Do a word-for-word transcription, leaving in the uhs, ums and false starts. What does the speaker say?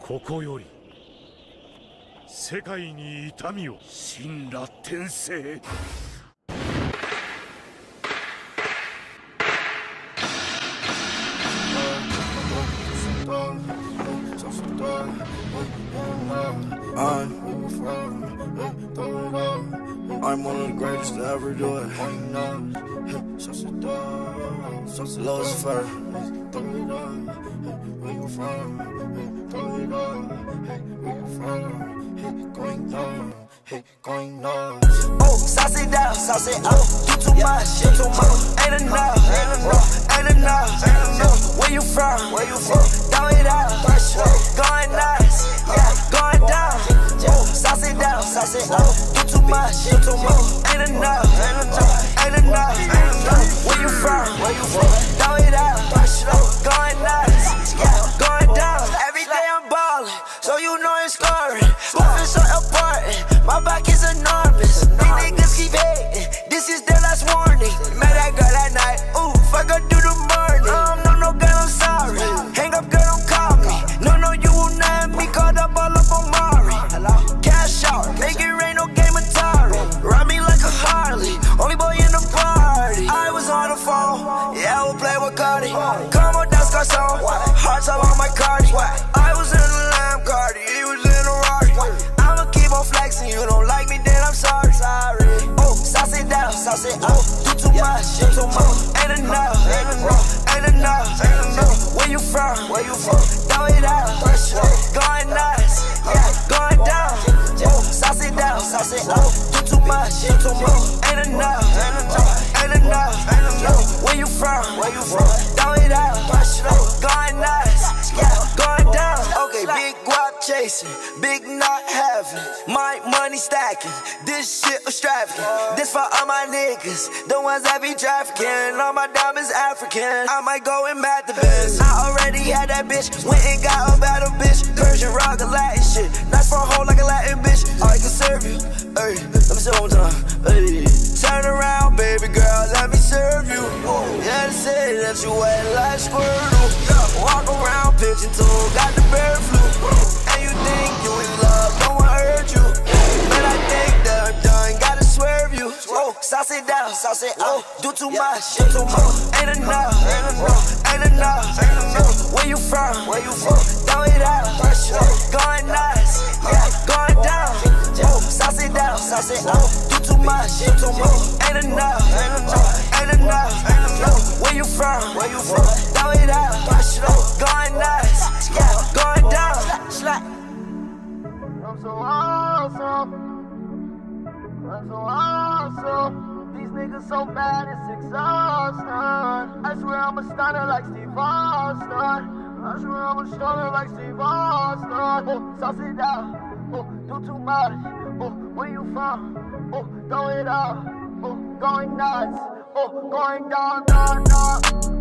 ここより世界に痛みを。神羅転生。 I'm one of the greatest to ever do it. Liluzivert. Where you from? Throw it up. Where you from? Going down. Hey, going down. Oh, sauce it down, sauce it up. Do too much, do too much. Ain't enough, ain't enough, ain't enough, ain't enough. Where you from? Where you from? Throw it out. Going nuts, yeah, going down. Oh, sauce it down, sauce it up. Do too much, do too much. Ain't enough, ain't enough, ain't enough, ain't enough. Where you from? Where you from? Throw it out. Going nuts, yeah, going down. Every day I'm ballin', so you know it's scoring. Moving so important, my back is enormous. These niggas keep hating, this is their last warning. Met that girl at night, ooh, fuck her through the morning. Um, no, no, girl, I'm sorry. Hang up, girl, don't call me. No, no, you will not have me caught up all up on Mari. Cash out, make it rain, no game Atari. Ride me like a Harley, only boy in the party. I was on the phone, yeah, I will play with Cardi. Come on, that's Garcon, hearts all on my Cardi. I was in the Lamb Cardi, he was in a Rari. I'ma keep on flexing, you don't like me, then I'm sorry. Sorry. Oh, sauce it down, sauce it up. Do too much, do too much. Ain't enough, ain't enough, ain't enough, ain't enough. Where you from? Where you from? Throw it out. Going nuts, yeah, going down. Oh, sauce it down, sauce it up. Do too much, do too much. Ain't enough, ain't enough, ain't enough, ain't enough. Where you from? Where you from? Throw it out. Going nuts, yeah, going down. Okay, big guap chasing, big not having, my money stacking. This shit extravagant. This for all my niggas, the ones that be trafficking. All my diamonds African. I might go and mad the best. I already had that bitch, went and got a battle bitch. Persian rock a Latin shit, nice for a hoe like a Latin bitch. I can serve you, hey, let me say it one time, hey. Turn around, baby girl, let me serve you. Yeah, they say that you wet like Squirtle. Walk around pigeon toe, got the bird flu. And you think you in love, no one hurt you. But I think that I'm done, gotta swerve you. Oh, sauce it down, sauce it up. Do too much, do too much. Ain't enough, ain't enough, ain't enough, ain't enough. Where you from? Where you from? Throw it out. Going nuts, yeah, going down. Oh, sauce it down, sauce it up. Do too much, do too much. Ain't enough, ain't enough, ain't enough, ain't enough. Where you from? Where you from? Throw it out. Going nuts, yeah, going down. I'm so awesome. I'm so awesome. These niggas so bad, it's exhausting. I swear I'm a stunner like Steve Austin. I swear I'm a stunner like Steve Austin. Oh, sauce it down. Oh, do too much. Oh, where you from? Oh, throw it up. Oh, going nuts. Oh, going down, down, down.